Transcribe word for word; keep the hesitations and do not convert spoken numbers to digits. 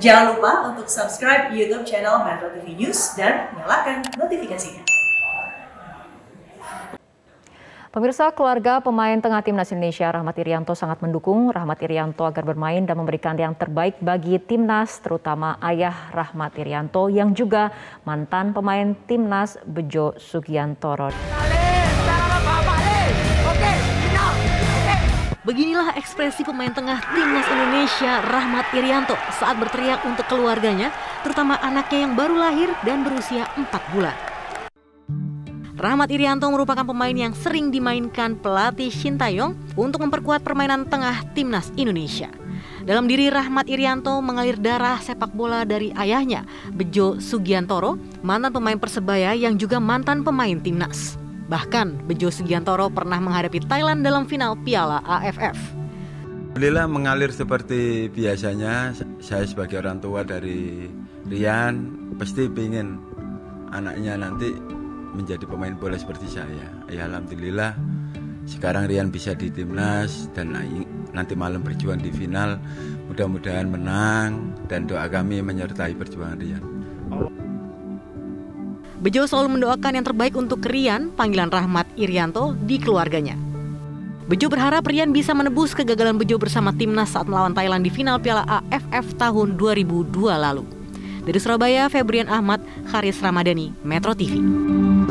Jangan lupa untuk subscribe YouTube channel Metro T V News dan nyalakan notifikasinya. Pemirsa, keluarga pemain tengah Timnas Indonesia Rahmat Irianto sangat mendukung Rahmat Irianto agar bermain dan memberikan yang terbaik bagi Timnas, terutama ayah Rahmat Irianto yang juga mantan pemain Timnas Bejo Sugiantoro. Beginilah ekspresi pemain tengah Timnas Indonesia Rahmat Irianto saat berteriak untuk keluarganya, terutama anaknya yang baru lahir dan berusia empat bulan. Rahmat Irianto merupakan pemain yang sering dimainkan pelatih Shin Tae-yong untuk memperkuat permainan tengah Timnas Indonesia. Dalam diri Rahmat Irianto mengalir darah sepak bola dari ayahnya, Bejo Sugiantoro, mantan pemain Persebaya yang juga mantan pemain Timnas. Bahkan Bejo Sugiantoro pernah menghadapi Thailand dalam final Piala A F F. Alhamdulillah mengalir seperti biasanya. Saya sebagai orang tua dari Rian pasti ingin anaknya nanti menjadi pemain bola seperti saya. Ya alhamdulillah sekarang Rian bisa di Timnas dan nanti malam berjuang di final. Mudah-mudahan menang dan doa kami menyertai perjuangan Rian. Bejo selalu mendoakan yang terbaik untuk Rian, panggilan Rahmat Irianto, di keluarganya. Bejo berharap Rian bisa menebus kegagalan Bejo bersama Timnas saat melawan Thailand di final Piala A F F tahun dua ribu dua lalu. Dari Surabaya, Febrian Ahmad, Haris Ramadhani, Metro T V.